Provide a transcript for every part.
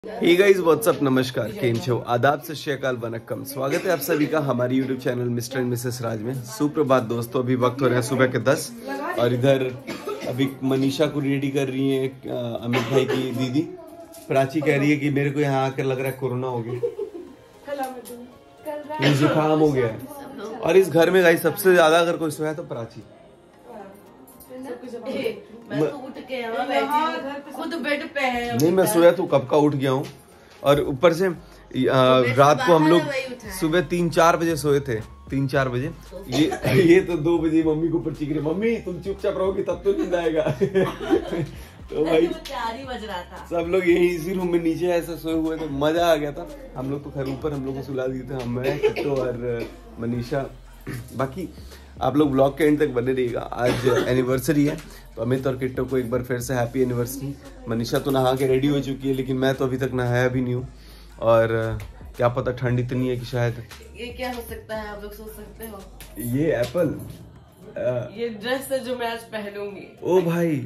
Hey guys what's up, नमस्कार, केम छो, आदाब, सत श्री अकाल, वनक्कम। स्वागत है आप सभी का हमारे YouTube channel mister and missus Raj में। सुप्रभात दोस्तों, अभी वक्त हो रहा है सुबह के 10 और इधर अभी मनीषा को रेडी कर रही है अमित भाई की दीदी। प्राची कह रही है कि मेरे को यहाँ आकर लग रहा है कोरोना हो गया, जुकाम हो गया है। और इस घर में गाइस सबसे ज्यादा अगर कोई सोया तो प्राची। मैं तो उठ के खुद बेड पे है। नहीं, मैं सोया तो कब का उठ गया हूँ। और ऊपर से रात को हम लोग सुबह 3-4 बजे सोए थे, 3-4 बजे। ये तो 2 बजे मम्मी को ऊपर चीख रही, मम्मी तुम चुपचाप रहोगी तब तो नींद आएगा। तो भाई 4 ही बज रहा था। सब लोग यही इसी रूम में नीचे ऐसे सोए हुए थे, मजा आ गया था। हम लोग तो खैर ऊपर हम लोग को सुला दिए थे, मैं, किट्टो और मनीषा। बाकी आप लोग ब्लॉग के एंड तक बने रहिएगा। आज एनिवर्सरी है तो अमित और किट्टो को एक बार फिर से हैप्पी एनिवर्सरी। मनीषा तो नहा के रेडी हो चुकी है, लेकिन मैं तो अभी तक नहाया भी नहीं हूँ। और क्या पता ठंड इतनी है कि शायद ये क्या हो सकता है, आप लोग सोच सकते हो। ये एप्पल ये ड्रेस है जो मैं आज पहनूंगी। ओ भाई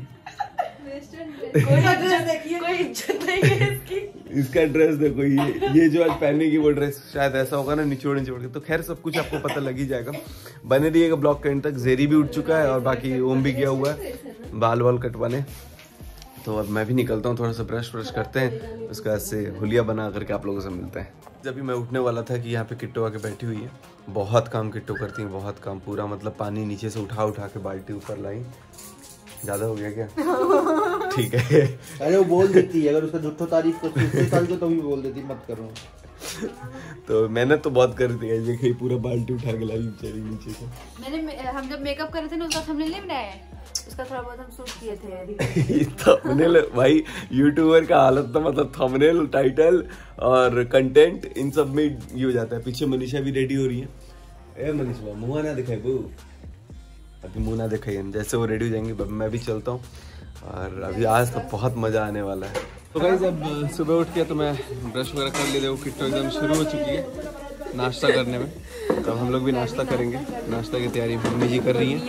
कोई इज्जत नहीं है इसकी। इसका ड्रेस देखो, ये जो आज पहनेगी वो ड्रेस शायद ऐसा होगा ना, निचोड़ निचोड़ के। तो खैर सब कुछ आपको पता लग ही जाएगा, बने रहिएगा ब्लॉग के एंड तक। जेरी भी उठ चुका है और बाकी ओम भी गया हुआ है बाल वाल कटवाने। तो अब मैं भी निकलता हूँ, थोड़ा सा ब्रश व्रश करते हैं, उसके बाद से हुलिया बना करके आप लोगों से मिलते हैं। जब भी मैं उठने वाला था कि यहाँ पे किट्टो आके बैठी हुई है। बहुत काम किट्टो करती है, बहुत काम। पूरा मतलब पानी नीचे से उठा उठा के बाल्टी ऊपर लाई। ज्यादा हो गया क्या? ठीक है। अरे वो बोल देती है, अगर उसका झूठो तारीफ को तो भी बोल देती, मत करो। तो मेहनत तो बहुत कर दी है, देखिए पूरा बाल्टी उठा के लाई बेचारी नीचे से। हम जब मेकअप कर रहे थे ना, उसका थंबनेल नहीं बनाया है, उसका थोड़ा बहुत हम शूट किए थे। थंबनेल भाई, यूट्यूबर का हालत तो मतलब थंबनेल, टाइटल और कंटेंट, इन सब में ये हो जाता है। पीछे मनीषा भी रेडी हो रही है। ए मनीषा, मुँह ना दिखाई बू, अभी मुँह ना दिखाई। जैसे वो रेडी हो जाएंगे मैं भी चलता हूँ। और अभी आज तो बहुत मजा आने वाला है। तो गाइस अब सुबह उठ के तो मैं ब्रश वगैरह कर लिए, देखो किट्टो एकदम शुरू हो चुकी है नाश्ता करने में। तो हम लोग भी नाश्ता करेंगे। नाश्ता की तैयारी मम्मी जी कर रही हैं।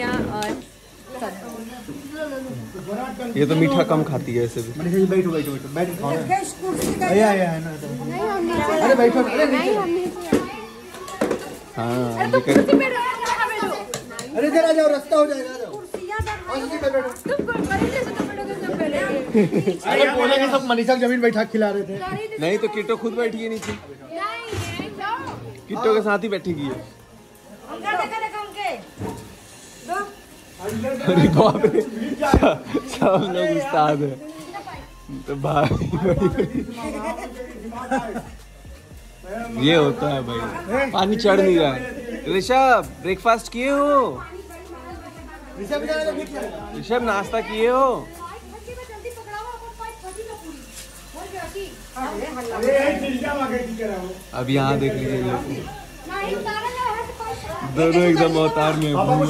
ये तो मीठा कम खाती है ऐसे भी। बैठो बैठो बैठो बैठ खाओ। अरे बैठो। हाँ, अरे इधर आ जाओ, रास्ता हो जाएगा। अरे बोले कि सब मनीषा की जमीन बैठा खिला रहे थे। नहीं तो किट्टो खुद बैठी है नीचे, किट्टो के साथ ही बैठेगी। अरे बाप रे, सब लोग उस्ताद है। तो भाई ये होता है भाई, पानी चढ़ नहीं रहा है। ऋषभ ब्रेकफास्ट किए हो? ऋषभ नाश्ता किए हो? अब यहाँ देख लीजिए दोनों एकदम अवतार में।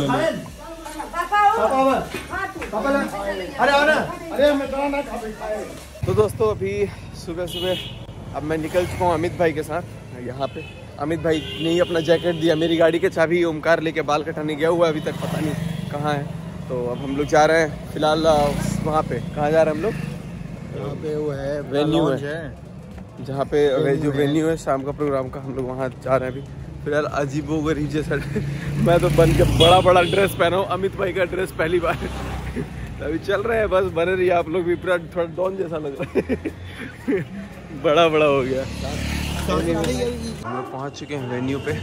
तो दोस्तों अभी सुबह सुबह अब मैं निकल चुका हूँ अमित भाई के साथ। यहाँ पे अमित भाई ने ही अपना जैकेट दिया, मेरी गाड़ी के चाबी ओमकार लेके बाल कटाने गया हुआ है, अभी तक पता नहीं कहाँ है। तो अब हम लोग जा रहे हैं फिलहाल वहाँ पे। कहाँ जा रहे हैं हम लोग? यहाँ पे वो है वेन्यू है, जहाँ पे जो वेन्यू है शाम का प्रोग्राम का, हम लोग वहाँ जा रहे हैं अभी फिलहाल। अजीबोगरीब जैसा मैं तो बन के बड़ा बड़ा ड्रेस पहना हूँ, अमित भाई का ड्रेस पहली बार। अभी चल रहे हैं, बस बने रहिए आप लोग भी। पूरा थोड़ा डॉन जैसा लग रहा है। बड़ा बड़ा हो गया। हम लोग पहुँच चुके हैं वेन्यू पे।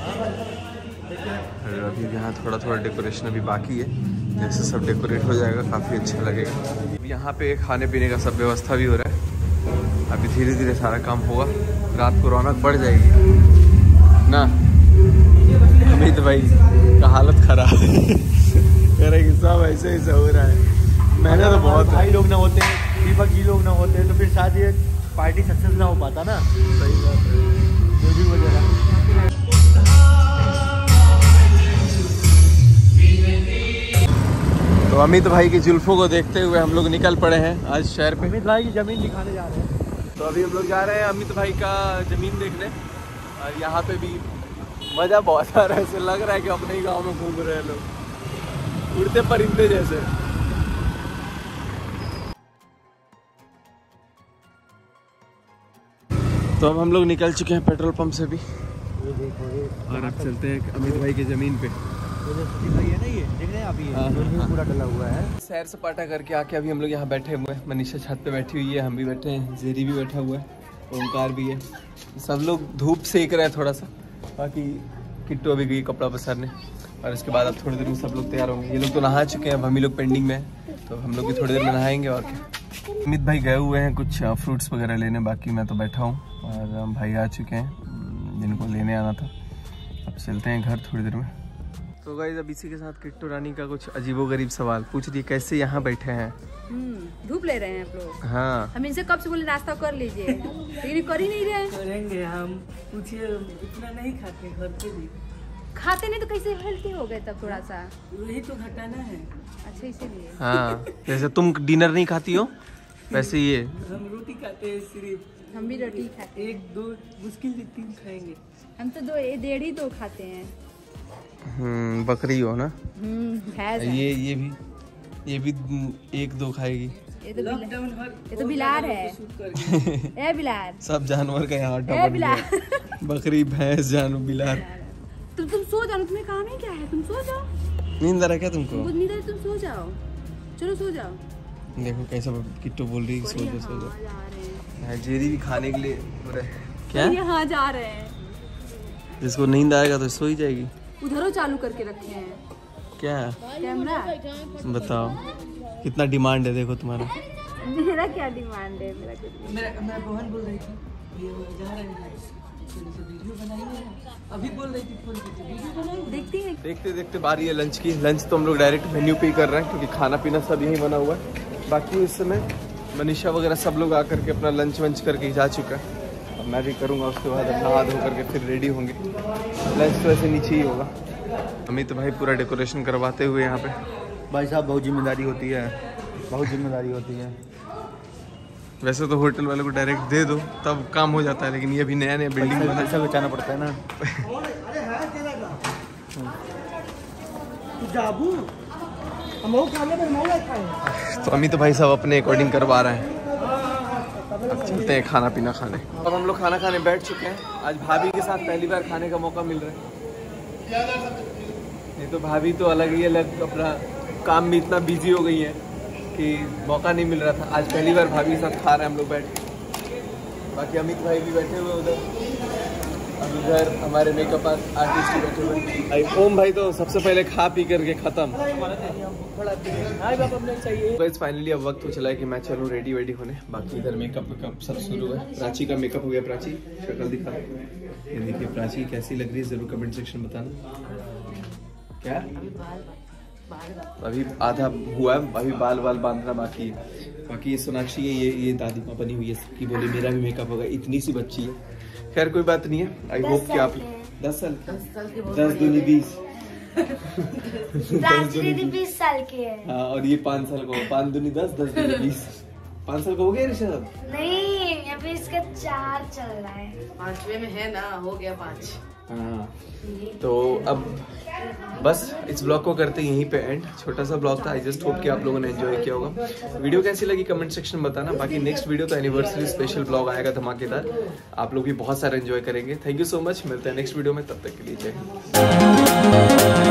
अभी यहाँ थोड़ा थोड़ा डेकोरेशन अभी बाकी है, जैसे सब डेकोरेट हो जाएगा काफ़ी अच्छा लगेगा। यहाँ पे खाने पीने का सब व्यवस्था भी हो रहा है। अभी धीरे धीरे सारा काम होगा, रात को रौनक बढ़ जाएगी ना। अमित भाई का हालत खराब है, करेंगे सब ऐसे ही हो रहा है। मैंने तो बहुत भाई लोग ना होते, दीपक जी लोग ना होते तो फिर शायद ये पार्टी सक्सेस ना हो पाता ना। सही बात है, जो भी वजह। तो अमित भाई की जुल्फों को देखते हुए हम लोग निकल पड़े हैं आज शहर पे। अमित भाई की जमीन दिखाने जा रहे हैं। तो अभी हम लोग जा रहे हैं अमित भाई का जमीन देखने। और यहाँ पे भी मज़ा बहुत आ रहा है, ऐसे लग रहा है कि अपने ही गांव में घूम रहे हैं लोग, उड़ते परिंदे जैसे। तो अब हम लोग निकल चुके हैं पेट्रोल पंप से भी और अब चलते हैं अमित भाई की ज़मीन पे। पूरा डला हुआ है। सैर सपाटा करके आके अभी हम लोग यहाँ बैठे हुए हैं। मनीषा छत पे बैठी हुई है, हम भी बैठे हैं, जेरी भी बैठा हुआ है, ओमकार भी है। सब लोग धूप सेक रहे हैं थोड़ा सा। बाकी किट्टू अभी गई कपड़ा पसारने और इसके बाद अब थोड़ी देर में सब लोग तैयार होंगे। ये लोग तो नहा चुके हैं, अब हम ही लोग पेंडिंग में हैं, तो हम लोग भी थोड़ी देर में नहाएंगे। और क्या, अमित भाई गए हुए हैं कुछ फ्रूट्स वगैरह लेने, बाकी मैं तो बैठा हूँ और भाई आ चुके हैं जिनको लेने आना था। अब चलते हैं घर थोड़ी देर में। तो गाइस अब इसी के साथ किट्टू रानी का कुछ अजीबोगरीब सवाल पूछ रही है, कैसे यहाँ बैठे हैं? धूप ले रहे हैं आप लोग। हाँ, हम इनसे कब से बोले नाश्ता कर लीजिए, लेकिन कर ही नहीं रहे। करेंगे हम, पूछिए, इतना नहीं खाते घर पे भी। खाते नहीं तो कैसे हेल्थी हो गए तब थोड़ा सा? वही तो घटाना है। अच्छा, इसीलिए। हाँ, जैसे तुम डिनर नहीं खाती हो वैसे ये हम रोटी खाते हैं सिर्फ। हम भी रोटी खाते हैं। 1-2 मुश्किल से 3 खाएंगे। हम तो 1.5-2 खाते हैं। बकरी हो ना? भैंस है। ये भी 1-2 खाएगी। ये तो बिलार है। ए बिलार, सब जानवर का यहाँ ए बिलार। बकरी, भैंस, जानवर, बिलार। तुम सो जाओ, तुम्हें काम ही क्या है? तुम सो जाओ। नींद आ रहा क्या तुमको? नींद आ रही, तुम सो जाओ। चलो सो जाओ। देखो कैसा किट्टू बोल रही है, सो जा सो जा। जेरी भी खाने के लिए क्या? यहाँ जा रहे हैं। जिसको नींद आएगा तो सो ही जाएगी। उधरों चालू करके रखे हैं क्या कैमरा। बताओ कितना डिमांड है, देखो तुम्हारा। मेरा क्या डिमांड है? मेरा बहन बोल रही थी ये जा रहे हैं वीडियो बनाएंगे, अभी बोल रही थी फोन पे वीडियो बनाएंगे। देखते देखते बारी है लंच की। लंच तो हम लोग डायरेक्ट मेन्यू पे ही कर रहे हैं क्योंकि खाना पीना सब यहीं बना हुआ है। बाकी इस समय मनीषा वगैरह सब लोग आकर के अपना लंच वंच करके जा चुका है। अब मैं भी करूँगा, उसके बाद अब नहा धो करके फिर रेडी होंगे। लंच तो ऐसे नीचे ही होगा। अमित भाई पूरा डेकोरेशन करवाते हुए यहाँ पे। भाई साहब बहुत जिम्मेदारी होती है, बहुत जिम्मेदारी होती है। वैसे तो होटल वाले को डायरेक्ट दे दो तब काम हो जाता है, लेकिन ये अभी नया नया बिल्डिंग बना है, पैसा बचाना पड़ता है ना। तो अमित भाई साहब अपने अकॉर्डिंग करवा रहे हैं। अब चलते हैं खाना पीना खाने। अब हम लोग खाना खाने बैठ चुके हैं। आज भाभी के साथ पहली बार खाने का मौका मिल रहा है। नहीं तो भाभी तो अलग ही अलग अपना काम में इतना बिजी हो गई है कि मौका नहीं मिल रहा था। आज पहली बार भाभी के साथ खा रहे हैं हम लोग बैठ के। बाकी अमित भाई भी बैठे हुए उधर, अब इधर हमारे मेकअप आर्टिस्ट बैठे हुए। ओम भाई तो सबसे पहले खा पी करके खत्म। गाइस फाइनली अब वक्त हो चला है कि मैं चलूँ रेडी वेडी होने। बाकी इधर मेकअप सब शुरू है। प्राची का मेकअप हो गया। प्राची शक्ल दिखा, ये देखिए प्राची कैसी लग रही है, जरूर कमेंट सेक्शन में बताना। क्या अभी आधा हुआ है, अभी बाल बांधना बाकी है। बाकी ये सोनाक्षी है, ये दादी माँ बनी हुई है सबकी। बोली मेरा भी मेकअप होगा, इतनी सी बच्ची है। खैर कोई बात नहीं है। आई होप कि आप 10 साल 10 दूनी 20 20 साल के है। हाँ, और ये 5 साल का, 5 दूनी 10 10 दूनी 20। 5 साल का हो गया ऋषभ? नहीं, अभी इसका 4 चल रहा है। 5वें में है ना, हो गया 5। हाँ, तो अब बस इस ब्लॉग को करते हैं यहीं पे एंड। छोटा सा ब्लॉग था। आई जस्ट होप कि आप लोगों ने एंजॉय किया होगा। वीडियो कैसी लगी कमेंट सेक्शन में बताना। बाकी नेक्स्ट वीडियो तो एनिवर्सरी स्पेशल ब्लॉग आएगा धमाकेदार, आप लोग भी बहुत सारा एंजॉय करेंगे। थैंक यू सो मच, मिलते हैं नेक्स्ट वीडियो में, तब तक के लिए जय हिंद।